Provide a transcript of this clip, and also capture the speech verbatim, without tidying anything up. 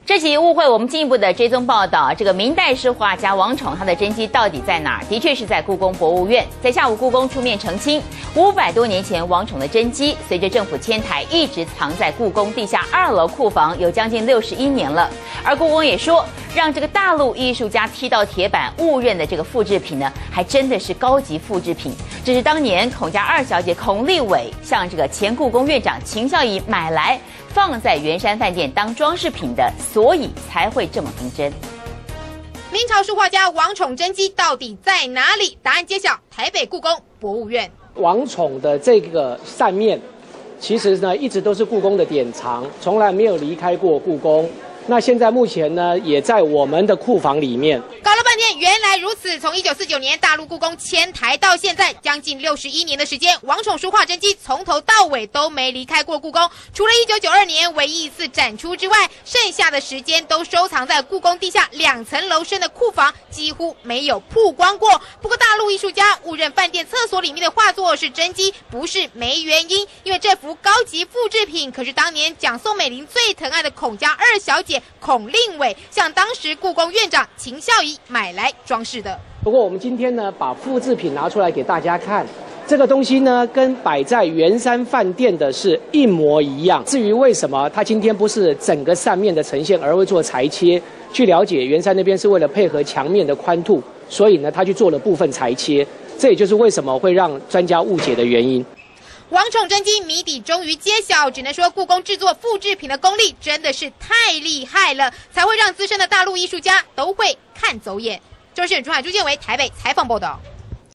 这起误会，我们进一步的追踪报道，这个明代诗画家王宠他的真迹到底在哪儿？的确是在故宫博物院。在下午，故宫出面澄清，五百多年前王宠的真迹，随着政府迁台，一直藏在故宫地下二楼库房，有将近六十一年了。而故宫也说，让这个大陆艺术家踢到铁板，误认的这个复制品呢，还真的是高级复制品。这是当年孔家二小姐孔立伟向这个前故宫院长秦孝仪买来，放在圆山饭店当装饰品的，所以才会这么逼真。 明朝书画家王宠真迹到底在哪里？答案揭晓，台北故宫博物院。 王宠的这个扇面，其实呢一直都是故宫的典藏，从来没有离开过故宫。那现在目前呢，也在我们的库房里面。 搞了半天，原来如此。从一九四九年大陆故宫迁台到现在，将近六十一年的时间，王宠书画真迹从头到尾都没离开过故宫。除了一九九二年唯一一次展出之外，剩下的时间都收藏在故宫地下两层楼深的库房，几乎没有曝光过。不过，大陆艺术家误认饭店厕所里面的画作是真迹，不是没原因，因为这幅高级复制品可是当年蒋宋美龄最疼爱的孔家二小姐孔令伟向当时故宫院长秦孝仪买来装饰的。 不过我们今天呢，把复制品拿出来给大家看，这个东西呢，跟摆在圆山饭店的是一模一样。至于为什么它今天不是整个扇面的呈现，而会做裁切，据了解，圆山那边是为了配合墙面的宽度，所以呢，他去做了部分裁切。这也就是为什么会让专家误解的原因。 王宠真迹谜底终于揭晓，只能说故宫制作复制品的功力真的是太厉害了，才会让资深的大陆艺术家都会看走眼。周迅、朱海、朱建维台北采访报道。